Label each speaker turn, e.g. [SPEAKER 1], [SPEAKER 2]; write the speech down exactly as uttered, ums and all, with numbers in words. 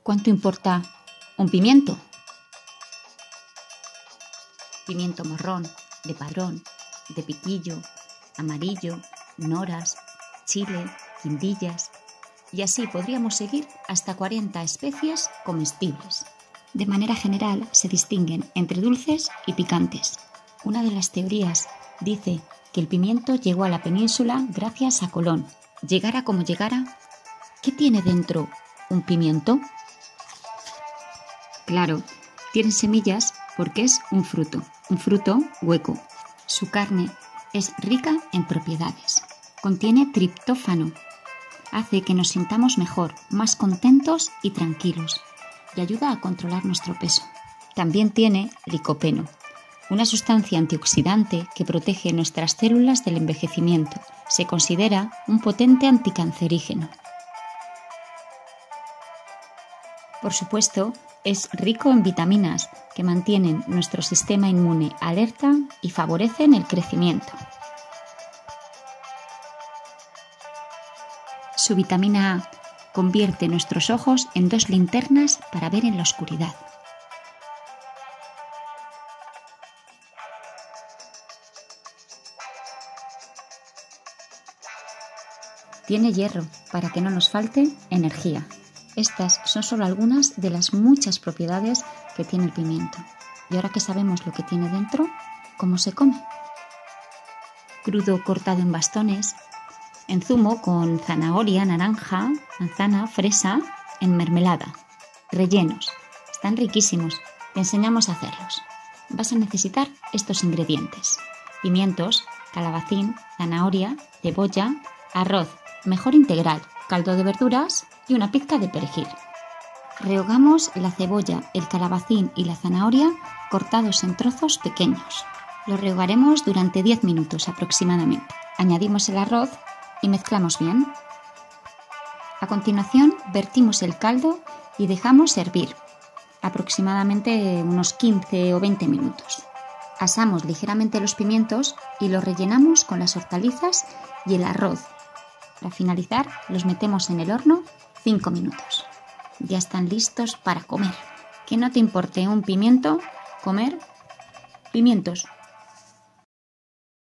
[SPEAKER 1] ¿Cuánto importa un pimiento? Pimiento morrón, de padrón, de piquillo, amarillo, noras, chile, guindillas. Y así podríamos seguir hasta cuarenta especies comestibles. De manera general se distinguen entre dulces y picantes. Una de las teorías dice que el pimiento llegó a la península gracias a Colón. Llegara como llegara, ¿qué tiene dentro un pimiento? Claro, tiene semillas porque es un fruto, un fruto hueco. Su carne es rica en propiedades. Contiene triptófano. Hace que nos sintamos mejor, más contentos y tranquilos, y ayuda a controlar nuestro peso. También tiene licopeno, una sustancia antioxidante que protege nuestras células del envejecimiento. Se considera un potente anticancerígeno. Por supuesto, es rico en vitaminas que mantienen nuestro sistema inmune alerta y favorecen el crecimiento. Su vitamina A convierte nuestros ojos en dos linternas para ver en la oscuridad. Tiene hierro para que no nos falte energía. Estas son solo algunas de las muchas propiedades que tiene el pimiento. Y ahora que sabemos lo que tiene dentro, ¿cómo se come? Crudo cortado en bastones, en zumo con zanahoria, naranja, manzana, fresa, en mermelada. Rellenos. Están riquísimos. Te enseñamos a hacerlos. Vas a necesitar estos ingredientes: pimientos, calabacín, zanahoria, cebolla, arroz, mejor integral, caldo de verduras y una pizca de perejil. Rehogamos la cebolla, el calabacín y la zanahoria cortados en trozos pequeños. Los rehogaremos durante diez minutos aproximadamente. Añadimos el arroz y mezclamos bien. A continuación, vertimos el caldo y dejamos hervir aproximadamente unos quince o veinte minutos. Asamos ligeramente los pimientos y los rellenamos con las hortalizas y el arroz. Para finalizar, los metemos en el horno cinco minutos. Ya están listos para comer. Que no te importe un pimiento, comer pimientos.